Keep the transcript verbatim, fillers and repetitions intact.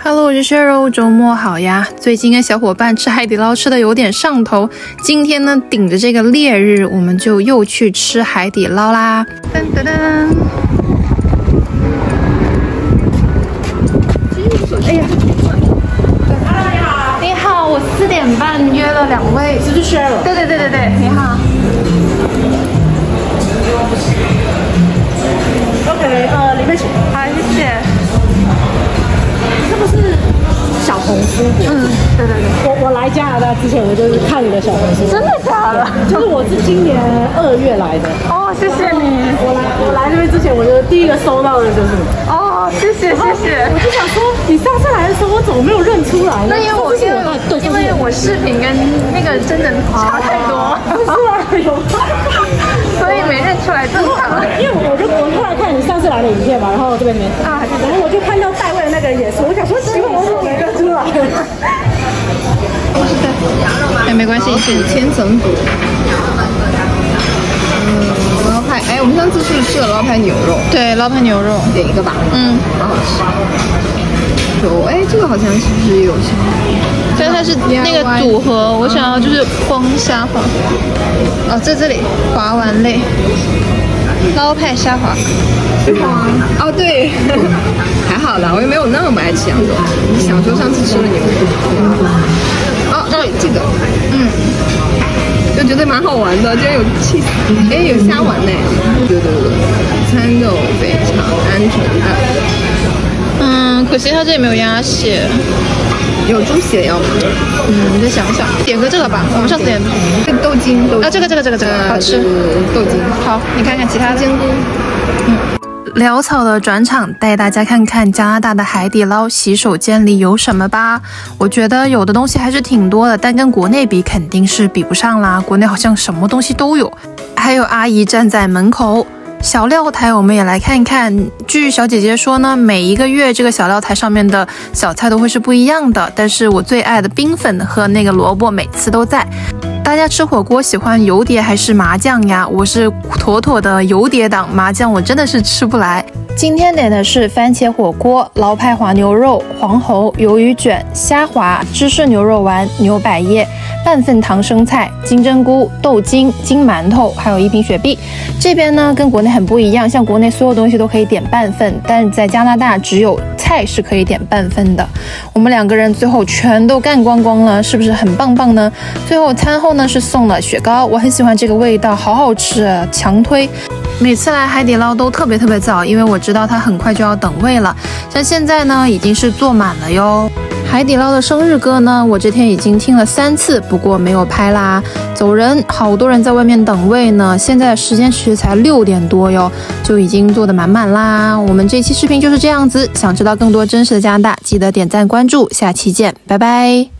Hello， 我是血肉，周末好呀！最近跟小伙伴吃海底捞吃的有点上头，今天呢顶着这个烈日，我们就又去吃海底捞啦！噔噔噔！哎呀，你好，我四点半约了两位， 这是 Cheryl。 对对对对对，你好。 OK， 呃，里面请。 好，谢谢。 这个是小红书。 嗯，对对对。 我我来加拿大之前，我就是看你的小红书。 真的假的？ 就是我是今年二月来的。 哦，谢谢你。 我来我来这边之前，我就第一个收到的就是你。 哦，谢谢谢谢。 我就想说，你上次来的时候，我怎么没有认出来呢？ 那因为我因为因为我视频跟那个真人差太多， 是啊，有。 所以没认出来正常。 因为我就我后来看你上次来的影片嘛，然后这边没啊，然后我就看到戴卫的那个人也是，我想说奇怪，我怎么没认出来？ 哎，没关系，是千层肚。嗯，捞派，哎，我们上次是吃的捞派牛肉。对，捞派牛肉，点一个吧。嗯，好好吃。有，哎，这个好像是不是也有虾？但它是那个组合，我想要就是光虾滑。哦，在这里滑丸类，捞派虾滑。哦，对，还好啦，我也没有那么爱吃羊肉。你想说上次吃了牛肉？哦，对，这个，嗯，就觉得蛮好玩的，居然有 cheese， 哎，有虾丸呢。对对对，餐肉非常安全的。嗯，可惜它这里没有鸭血。有猪血要吗？嗯，你再想想，点个这个吧。我们上次点豆筋，豆啊，这个这个这个这个好吃，豆筋。好，你看看其他煎菇。嗯，潦草的转场，带大家看看加拿大的海底捞洗手间里有什么吧。我觉得有的东西还是挺多的，但跟国内比肯定是比不上啦。国内好像什么东西都有，还有阿姨站在门口。小料台我们也来看看，据小姐姐说呢，每一个月这个小料台上面的小菜都会是不一样的，但是我最爱的冰粉和那个萝卜每次都在。大家吃火锅喜欢油碟还是麻酱呀？我是妥妥的油碟党，麻酱我真的是吃不来。今天点的是番茄火锅、捞派滑牛肉、黄喉、鱿鱼卷、虾滑、芝士牛肉丸、牛百叶、半份糖生菜、金针菇、豆筋、金馒头，还有一瓶雪碧。这边呢跟国内很不一样，像国内所有东西都可以点半份，但在加拿大只有菜是可以点半份的。我们两个人最后全都干光光了，是不是很棒棒呢？最后餐后呢是送了雪糕，我很喜欢这个味道，好好吃啊，强推。每次来海底捞都特别特别早，因为我知道它很快就要等位了。像现在呢已经是坐满了哟。海底捞的生日歌呢，我这天已经听了三次，不过没有拍啦。走人，好多人在外面等位呢。现在时间其实才六点多哟，就已经坐得满满啦。我们这期视频就是这样子，想知道更多真实的加拿大，记得点赞关注，下期见，拜拜。